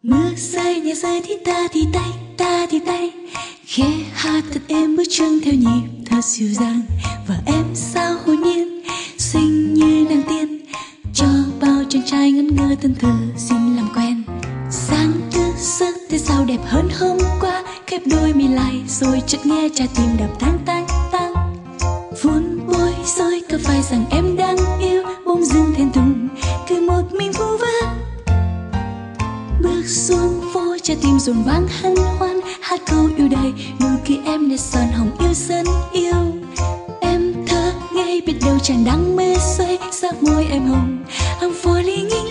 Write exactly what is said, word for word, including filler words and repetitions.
Mưa rơi nhẹ rơi thì ta thì tay, ta thì tay, khẽ hát thật êm bước chân theo nhịp thật dịu dàng. Và em sao hồn nhiên xinh như nàng tiên, cho bao chàng trai ngẩn ngơ thân thờ xin làm quen. Sáng thứ sức thế sao đẹp hơn hôm qua, khép đôi mi lại rồi chợt nghe trái tim đập tang tang tang. Vốn bối rối có phải rằng em đang yêu, bỗng dưng thẹn thùng cười một mình vu vơ. Bước xuống phố trái tim dồn vang hân hoan, hát câu yêu đời nụ cười em để son hồng yêu dân yêu. Em thơ ngây biết đâu chàng đang mê say, sắc môi em hồng I'm falling in